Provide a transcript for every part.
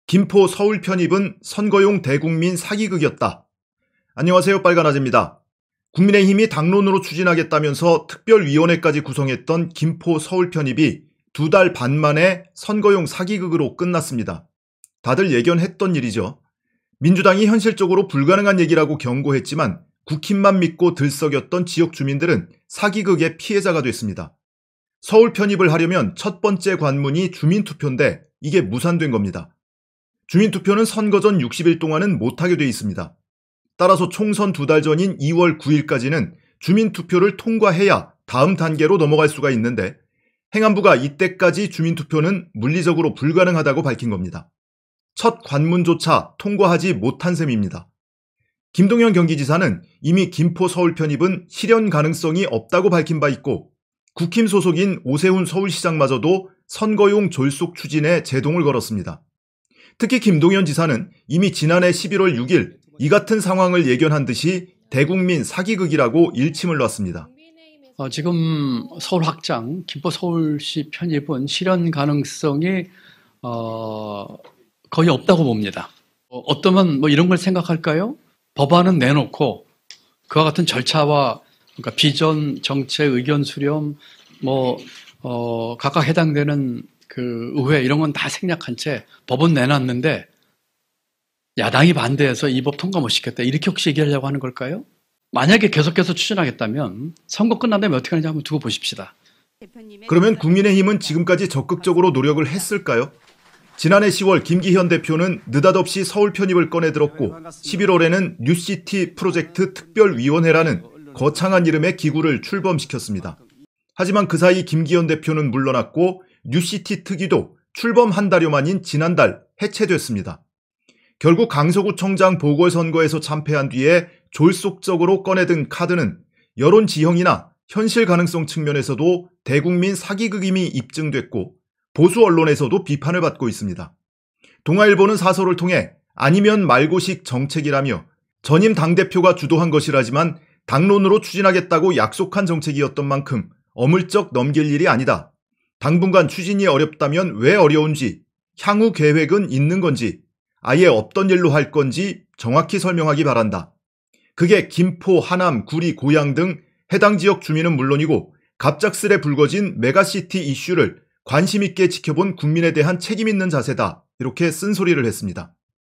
김포 서울 편입은 선거용 대국민 사기극이었다. 안녕하세요, 빨간아재입니다. 국민의힘이 당론으로 추진하겠다면서 특별위원회까지 구성했던 김포 서울 편입이 2달 반 만에 선거용 사기극으로 끝났습니다. 다들 예견했던 일이죠. 민주당이 현실적으로 불가능한 얘기라고 경고했지만 국힘만 믿고 들썩였던 지역 주민들은 사기극의 피해자가 됐습니다. 서울 편입을 하려면 첫 번째 관문이 주민투표인데 이게 무산된 겁니다. 주민투표는 선거 전 60일 동안은 못하게 돼 있습니다. 따라서 총선 2달 전인 2월 9일까지는 주민투표를 통과해야 다음 단계로 넘어갈 수가 있는데 행안부가 이때까지 주민투표는 물리적으로 불가능하다고 밝힌 겁니다. 첫 관문조차 통과하지 못한 셈입니다. 김동연 경기지사는 이미 김포 서울 편입은 실현 가능성이 없다고 밝힌 바 있고 국힘 소속인 오세훈 서울시장마저도 선거용 졸속 추진에 제동을 걸었습니다. 특히 김동연 지사는 이미 지난해 11월 6일 이 같은 상황을 예견한 듯이 대국민 사기극이라고 일침을 놨습니다. 지금 서울 확장, 김포 서울시 편입은 실현 가능성이 거의 없다고 봅니다. 어떠면 이런 걸 생각할까요? 법안은 내놓고 그와 같은 절차와 그러니까 비전, 정책, 의견 수렴, 각각 해당되는 그 의회 이런 건 다 생략한 채 법은 내놨는데 야당이 반대해서 이 법 통과 못 시켰다. 이렇게 혹시 얘기하려고 하는 걸까요? 만약에 계속해서 추진하겠다면 선거 끝난 다음에 어떻게 하는지 한번 두고 보십시다. 그러면 국민의힘은 지금까지 적극적으로 노력을 했을까요? 지난해 10월 김기현 대표는 느닷없이 서울 편입을 꺼내들었고 11월에는 뉴시티 프로젝트 특별위원회라는 거창한 이름의 기구를 출범시켰습니다. 하지만 그 사이 김기현 대표는 물러났고 뉴시티 특위도 출범 한 달여 만인 지난달 해체됐습니다. 결국 강서구청장 보궐선거에서 참패한 뒤에 졸속적으로 꺼내든 카드는 여론 지형이나 현실 가능성 측면에서도 대국민 사기극임이 입증됐고 보수 언론에서도 비판을 받고 있습니다. 동아일보는 사설을 통해 아니면 말고식 정책이라며 전임 당대표가 주도한 것이라지만 당론으로 추진하겠다고 약속한 정책이었던 만큼 어물쩍 넘길 일이 아니다. 당분간 추진이 어렵다면 왜 어려운지, 향후 계획은 있는 건지, 아예 없던 일로 할 건지 정확히 설명하기 바란다. 그게 김포, 하남, 구리, 고양 등 해당 지역 주민은 물론이고 갑작스레 불거진 메가시티 이슈를 관심 있게 지켜본 국민에 대한 책임 있는 자세다. 이렇게 쓴소리를 했습니다.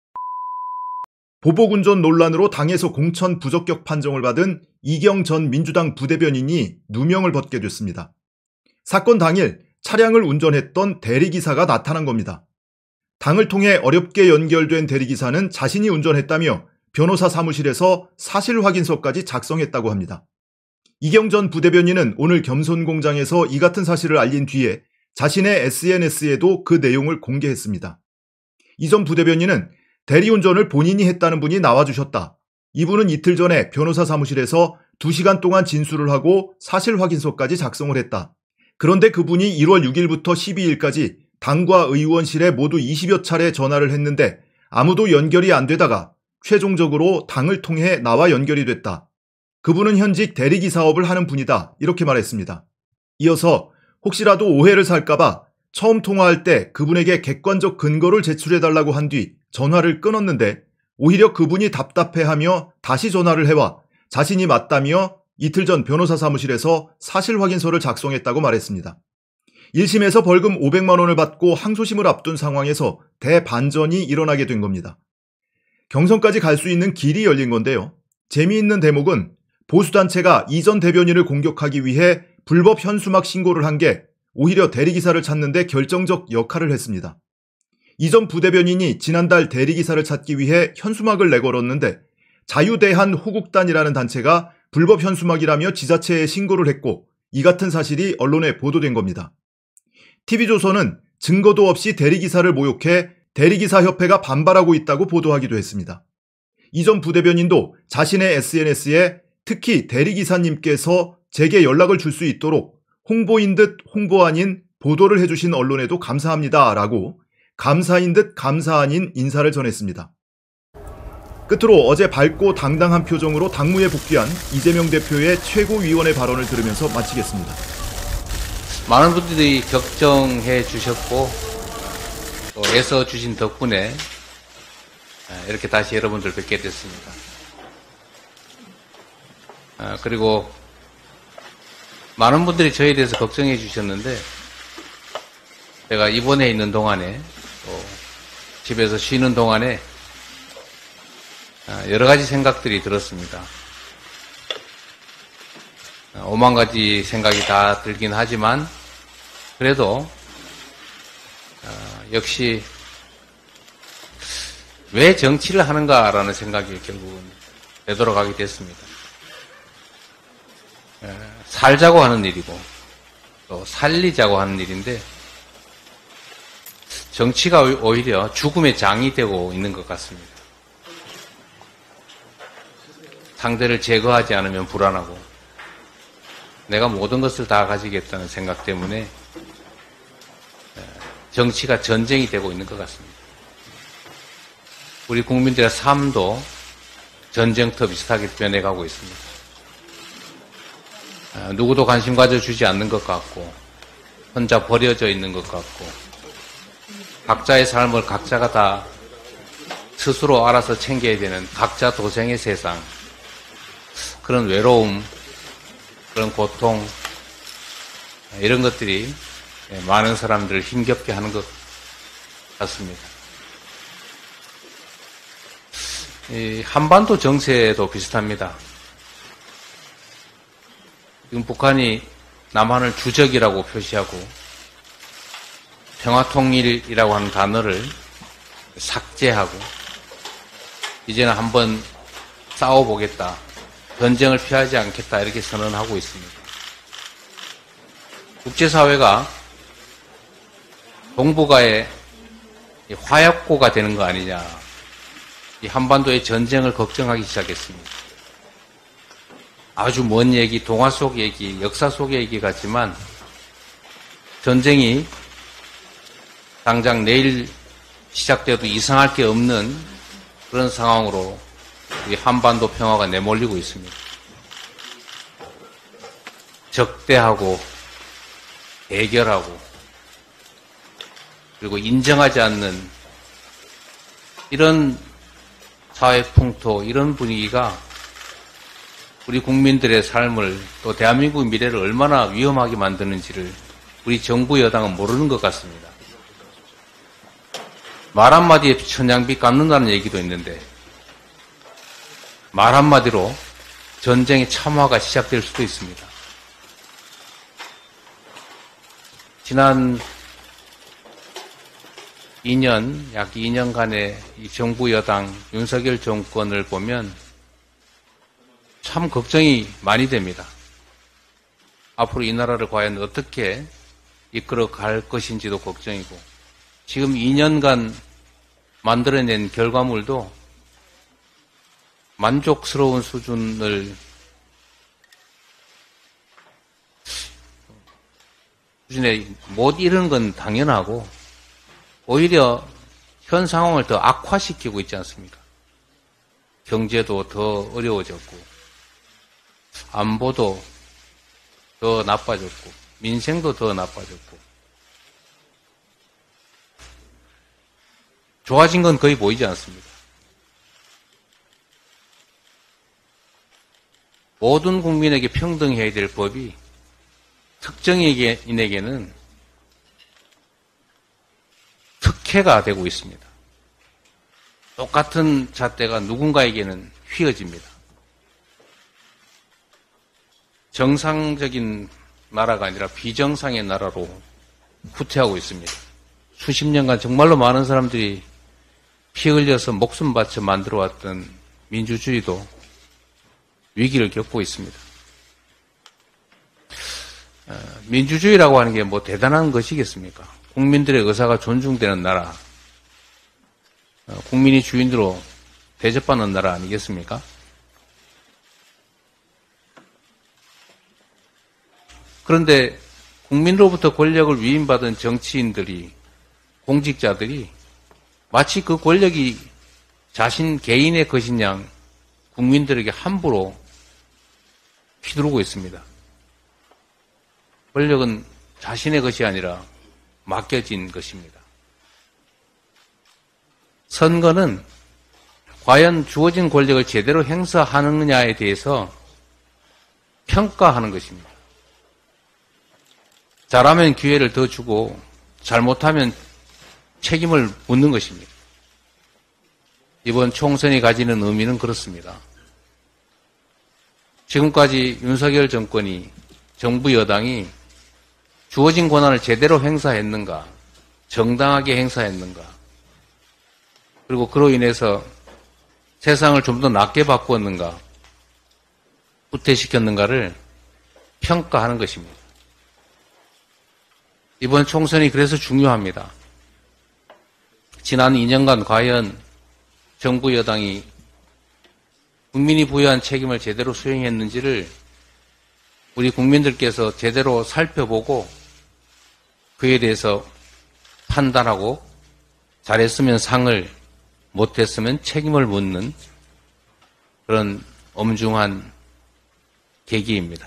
보복운전 논란으로 당에서 공천 부적격 판정을 받은 이경 전 민주당 부대변인이 누명을 벗게 됐습니다. 사건 당일 차량을 운전했던 대리기사가 나타난 겁니다. 당을 통해 어렵게 연결된 대리기사는 자신이 운전했다며 변호사 사무실에서 사실확인서까지 작성했다고 합니다. 이경 전 부대변인은 오늘 겸손공장에서 이 같은 사실을 알린 뒤에 자신의 SNS에도 그 내용을 공개했습니다. 이 전 부대변인은 대리운전을 본인이 했다는 분이 나와주셨다. 이분은 이틀 전에 변호사 사무실에서 2시간 동안 진술을 하고 사실확인서까지 작성을 했다. 그런데 그분이 1월 6일부터 12일까지 당과 의원실에 모두 20여 차례 전화를 했는데 아무도 연결이 안 되다가 최종적으로 당을 통해 나와 연결이 됐다. 그분은 현직 대리기 사업을 하는 분이다. 이렇게 말했습니다. 이어서 혹시라도 오해를 살까봐 처음 통화할 때 그분에게 객관적 근거를 제출해달라고 한 뒤 전화를 끊었는데 오히려 그분이 답답해하며 다시 전화를 해와 자신이 맞다며 이틀 전 변호사 사무실에서 사실확인서를 작성했다고 말했습니다. 1심에서 벌금 500만 원을 받고 항소심을 앞둔 상황에서 대반전이 일어나게 된 겁니다. 경선까지 갈 수 있는 길이 열린 건데요. 재미있는 대목은 보수단체가 이 전 대변인을 공격하기 위해 불법 현수막 신고를 한 게 오히려 대리기사를 찾는 데 결정적 역할을 했습니다. 이 전 부대변인이 지난달 대리기사를 찾기 위해 현수막을 내걸었는데 자유대한호국단이라는 단체가 불법 현수막이라며 지자체에 신고를 했고 이 같은 사실이 언론에 보도된 겁니다. TV조선은 증거도 없이 대리기사를 모욕해 대리기사협회가 반발하고 있다고 보도하기도 했습니다. 이 전 부대변인도 자신의 SNS에 특히 대리기사님께서 제게 연락을 줄 수 있도록 홍보인 듯 홍보 아닌 보도를 해주신 언론에도 감사합니다 라고 감사인 듯 감사 아닌 인사를 전했습니다. 끝으로 어제 밝고 당당한 표정으로 당무에 복귀한 이재명 대표의 최고위원회 발언을 들으면서 마치겠습니다. 많은 분들이 걱정해 주셨고 또 애써 주신 덕분에 이렇게 다시 여러분들 뵙게 됐습니다. 그리고 많은 분들이 저에 대해서 걱정해 주셨는데 제가 입원해 있는 동안에 또 집에서 쉬는 동안에 여러 가지 생각들이 들었습니다. 오만 가지 생각이 다 들긴 하지만 그래도 역시 왜 정치를 하는가라는 생각이 결국은 되돌아가게 됐습니다. 살자고 하는 일이고 또 살리자고 하는 일인데 정치가 오히려 죽음의 장이 되고 있는 것 같습니다. 상대를 제거하지 않으면 불안하고 내가 모든 것을 다 가지겠다는 생각 때문에 정치가 전쟁이 되고 있는 것 같습니다. 우리 국민들의 삶도 전쟁터 비슷하게 변해가고 있습니다. 누구도 관심 가져주지 않는 것 같고 혼자 버려져 있는 것 같고 각자의 삶을 각자가 다 스스로 알아서 챙겨야 되는 각자 도생의 세상, 그런 외로움, 그런 고통, 이런 것들이 많은 사람들을 힘겹게 하는 것 같습니다. 이 한반도 정세도 비슷합니다. 지금 북한이 남한을 주적이라고 표시하고 평화통일이라고 하는 단어를 삭제하고 이제는 한번 싸워보겠다, 전쟁을 피하지 않겠다 이렇게 선언하고 있습니다. 국제사회가 동북아의 화약고가 되는 거 아니냐, 이 한반도의 전쟁을 걱정하기 시작했습니다. 아주 먼 얘기, 동화 속 얘기, 역사 속의 얘기 같지만 전쟁이 당장 내일 시작돼도 이상할 게 없는 그런 상황으로 이 한반도 평화가 내몰리고 있습니다. 적대하고 대결하고 그리고 인정하지 않는 이런 사회 풍토, 이런 분위기가 우리 국민들의 삶을 또 대한민국의 미래를 얼마나 위험하게 만드는지를 우리 정부 여당은 모르는 것 같습니다. 말 한마디에 천냥비 깎는다는 얘기도 있는데 말 한마디로 전쟁의 참화가 시작될 수도 있습니다. 지난 2년, 약 2년간의 이 정부 여당 윤석열 정권을 보면 참 걱정이 많이 됩니다. 앞으로 이 나라를 과연 어떻게 이끌어 갈 것인지도 걱정이고, 지금 2년간 만들어낸 결과물도 만족스러운 수준에 못 이르는 건 당연하고 오히려 현 상황을 더 악화시키고 있지 않습니까? 경제도 더 어려워졌고 안보도 더 나빠졌고 민생도 더 나빠졌고 좋아진 건 거의 보이지 않습니다. 모든 국민에게 평등해야 될 법이 특정인에게는 특혜가 되고 있습니다. 똑같은 잣대가 누군가에게는 휘어집니다. 정상적인 나라가 아니라 비정상의 나라로 후퇴하고 있습니다. 수십 년간 정말로 많은 사람들이 피 흘려서 목숨 바쳐 만들어왔던 민주주의도 위기를 겪고 있습니다. 민주주의라고 하는 게 뭐 대단한 것이겠습니까? 국민들의 의사가 존중되는 나라, 국민이 주인으로 대접받는 나라 아니겠습니까? 그런데 국민으로부터 권력을 위임받은 정치인들이, 공직자들이 마치 그 권력이 자신 개인의 것인 양 국민들에게 함부로 휘두르고 있습니다. 권력은 자신의 것이 아니라 맡겨진 것입니다. 선거는 과연 주어진 권력을 제대로 행사하느냐에 대해서 평가하는 것입니다. 잘하면 기회를 더 주고 잘못하면 책임을 묻는 것입니다. 이번 총선이 가지는 의미는 그렇습니다. 지금까지 윤석열 정권이, 정부 여당이 주어진 권한을 제대로 행사했는가, 정당하게 행사했는가, 그리고 그로 인해서 세상을 좀 더 낫게 바꾸었는가, 후퇴시켰는가를 평가하는 것입니다. 이번 총선이 그래서 중요합니다. 지난 2년간 과연 정부 여당이 국민이 부여한 책임을 제대로 수행했는지를 우리 국민들께서 제대로 살펴보고 그에 대해서 판단하고 잘했으면 상을, 못했으면 책임을 묻는 그런 엄중한 계기입니다.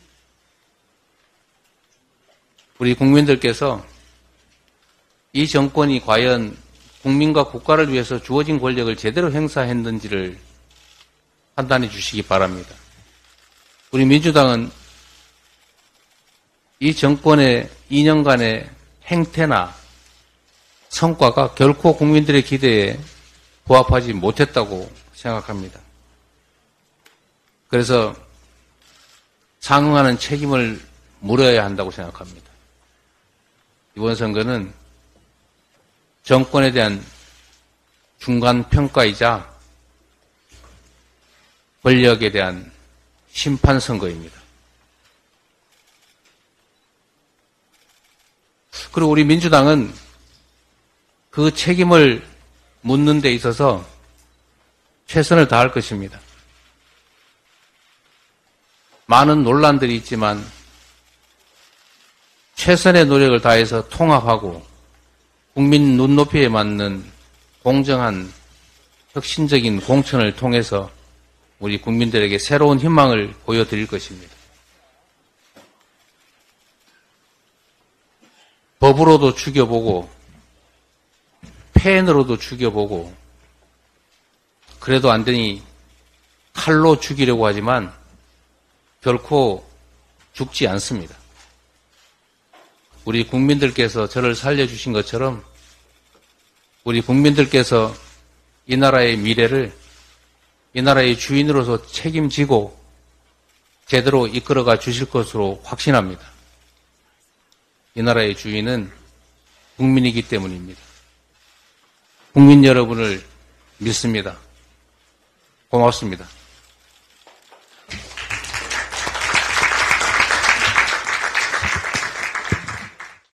우리 국민들께서 이 정권이 과연 국민과 국가를 위해서 주어진 권력을 제대로 행사했는지를 판단해 주시기 바랍니다. 우리 민주당은 이 정권의 2년간의 행태나 성과가 결코 국민들의 기대에 부합하지 못했다고 생각합니다. 그래서 상응하는 책임을 물어야 한다고 생각합니다. 이번 선거는 정권에 대한 중간 평가이자 권력에 대한 심판 선거입니다. 그리고 우리 민주당은 그 책임을 묻는 데 있어서 최선을 다할 것입니다. 많은 논란들이 있지만 최선의 노력을 다해서 통합하고 국민 눈높이에 맞는 공정한 혁신적인 공천을 통해서 우리 국민들에게 새로운 희망을 보여드릴 것입니다. 법으로도 죽여보고 펜으로도 죽여보고 그래도 안 되니 칼로 죽이려고 하지만 결코 죽지 않습니다. 우리 국민들께서 저를 살려주신 것처럼 우리 국민들께서 이 나라의 미래를 이 나라의 주인으로서 책임지고 제대로 이끌어가 주실 것으로 확신합니다. 이 나라의 주인은 국민이기 때문입니다. 국민 여러분을 믿습니다. 고맙습니다.